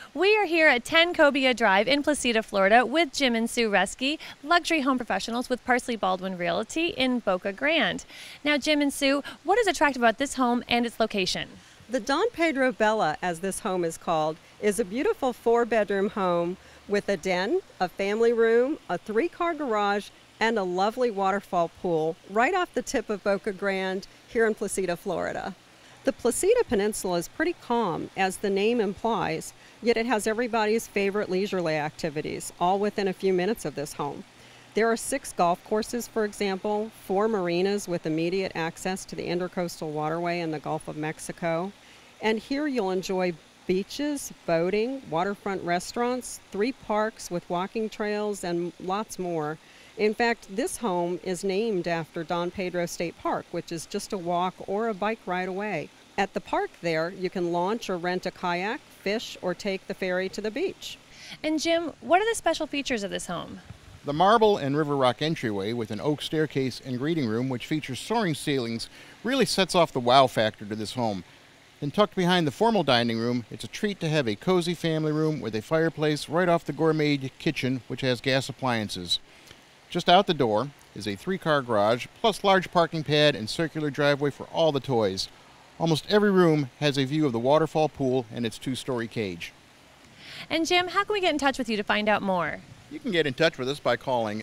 We are here at 10 Cobia Drive in Placida, Florida with Jim and Sue Reske, luxury home professionals with Parsley Baldwin Realty in Boca Grande. Now, Jim and Sue, what is attractive about this home and its location? The Don Pedro Bella, as this home is called, is a beautiful 4-bedroom home with a den, a family room, a 3-car garage, and a lovely waterfall pool right off the tip of Boca Grande here in Placida, Florida. The Placida Peninsula is pretty calm, as the name implies, yet it has everybody's favorite leisurely activities, all within a few minutes of this home. There are 6 golf courses, for example, 4 marinas with immediate access to the Intercoastal Waterway in the Gulf of Mexico. And here you'll enjoy beaches, boating, waterfront restaurants, 3 parks with walking trails, and lots more. In fact, this home is named after Don Pedro State Park, which is just a walk or a bike ride away. At the park there, you can launch or rent a kayak, fish, or take the ferry to the beach. And Jim, what are the special features of this home? The marble and river rock entryway with an oak staircase and greeting room, which features soaring ceilings, really sets off the wow factor to this home. And tucked behind the formal dining room, it's a treat to have a cozy family room with a fireplace right off the gourmet kitchen, which has gas appliances. Just out the door is a 3-car garage, plus large parking pad and circular driveway for all the toys. Almost every room has a view of the waterfall pool and its 2-story cage. And Jim, how can we get in touch with you to find out more? You can get in touch with us by calling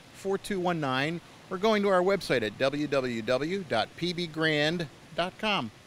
941-276-4219 or going to our website at www.pbgrand.com.